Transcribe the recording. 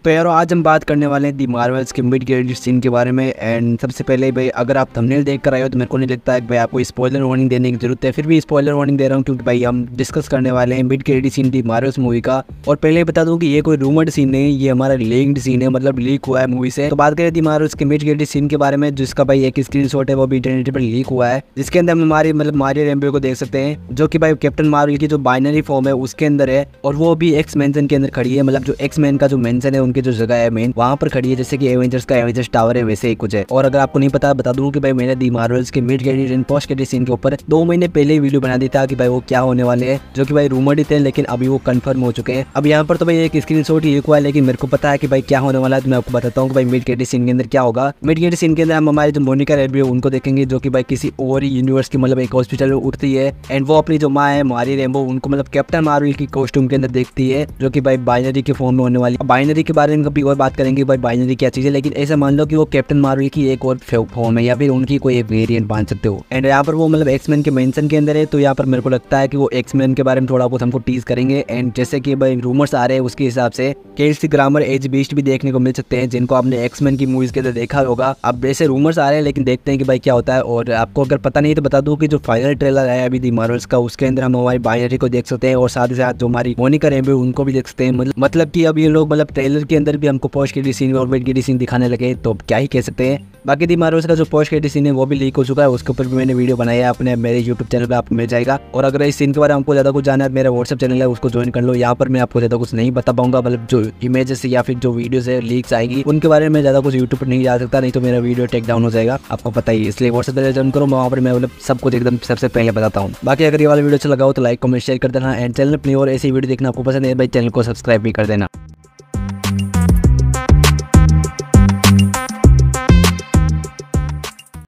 तो यार आज हम बात करने वाले हैं दी मार्वल्स के मिड क्रेडिट सीन के बारे में। एंड सबसे पहले भाई अगर आप थंबनेल देख कर आए हो तो मेरे को नहीं लगता है कि भाई आपको स्पॉइलर वार्निंग देने की जरूरत है, फिर भी स्पॉइलर वार्निंग दे रहा हूँ क्योंकि भाई हम डिस्कस करने वाले हैं mid credit scene the Marvels movie का। और पहले बता दूं कि ये कोई रूमर्ड सीन नहीं, ये हमारा लीक्ड सीन है, मतलब लीक हुआ है मूवी से। तो बात करें दी मार्वल्स के मिड क्रेडिट सीन के बारे में, जिसका भाई एक स्क्रीनशॉट है वो भी इंटरनेट पर लीक हुआ है, जिसके अंदर हम हमारे मारियो रैम्बो को देख सकते हैं जो कि भाई कैप्टन मार्वल की जो बाइनरी फॉर्म है उसके अंदर है, और वो भी एक्स मेंशन के अंदर खड़ी है। मतलब जो एक्स मैन का जो मेंशन है उनकी जो जगह है मेन वहां पर खड़ी है, जैसे कि एवेंजर्स का एवेंजर्स टावर है वैसे ही कुछ है। और अगर आपको नहीं पता बता दूं कि भाई मैंने दी मार्वल्स के mid credit and post credit scene के ऊपर 2 महीने पहले ही वीडियो बना दी था कि भाई वो क्या होने वाले हैं, जो कि भाई रूमर्ड ही थे लेकिन अभी वो कंफर्म हो चुके हैं। अब यहाँ पर तो भाई एक स्क्रीनशॉट ही हुआ है, लेकिन मेरे को पता है कि भाई क्या होने वाला है, तो मैं आपको बताता हूँ कि भाई मिड क्रेडिट सीन के अंदर क्या होगा। मिड क्रेडिट सीन के अंदर हम हमारे जो मोनिका रैम्बो उनको देखेंगे, जो कि भाई किसी और यूनिवर्स की मतलब एक हॉस्पिटल में उठती है, एंड वो अपनी जो माँ है मारी रैम्बो उनको मतलब कैप्टन मार्वल की कॉस्ट्यूम के अंदर देखती है, जो कि भाई बाइनरी के फॉर्म में होने वाली। बाइनरी के बारे में कभी और बात करेंगे भाई बाइनरी क्या चीज है, लेकिन ऐसा मान लो कि वो कैप्टन मार्वल की एक और फॉर्म है या फिर उनकी कोई एक वेरिएंट मान सकते हो। एंड यहाँ पर वो मतलब एक्समैन के मेंशन के अंदर है, तो यहाँ पर मेरे को लगता है कि वो एक्समैन के बारे में थोड़ा बहुत हमको टीज करेंगे। एंड जैसे कि भाई रूमर्स आ रहे हैं उसके हिसाब से केल्सी ग्रामर एज बीस्ट भी देखने को मिल सकते हैं, जिनको आपने एक्समैन की मूवीज के अंदर देखा होगा। अब वैसे रूमर्स आ रहे हैं लेकिन देखते हैं कि भाई क्या होता है। और आपको अगर पता नहीं तो बता दूं कि जो फाइनल ट्रेलर आया अभी दी मार्वल्स का उसके अंदर हम हमारी बाइनरी को देख सकते हैं, और साथ ही साथ जो हमारी मोनिका रैम्बो उनको भी देख सकते हैं। मतलब कि अब ये लोग मतलब ट्रेलर के अंदर भी हमको पोस्ट क्रेडिट सीन और मिड क्रेडिट सीन दिखाने लगे, तो क्या ही कह सकते हैं। बाकी दी मार्वल्स का जो पोस्ट क्रेडिट सीन है वो भी लीक हो चुका है, उसके ऊपर भी मैंने वीडियो बनाया है अपने मेरे यूट्यूब चैनल पे, आपको मिल जाएगा। और अगर इस सीन के बारे में आपको ज्यादा कुछ जानना है मेरा व्हाट्सएप चैनल है उसको ज्वाइन कर लो। यहाँ पर मैं आपको ज्यादा कुछ नहीं बता पाऊंगा, मतलब जो इमेजेस या फिर जो वीडियोस है लीक्स आएगी उनके बारे में ज्यादा कुछ यूट्यूब पर नहीं जा सकता, नहीं तो मेरा वीडियो टेक डाउन हो जाएगा, आपको पता ही। इसलिए व्हाट्सएप चैनल ज्वाइन करो, वहाँ पर मैं मतलब सब कुछ एकदम सबसे पहले बताता हूँ। बाकी अगर ये वाला वीडियो अच्छा लगा हो तो लाइक कमेंट शेयर कर देना, एंड चैनल अपनी और ऐसी वीडियो देखना आपको पसंद है भाई चैनल को सब्सक्राइब भी कर देना।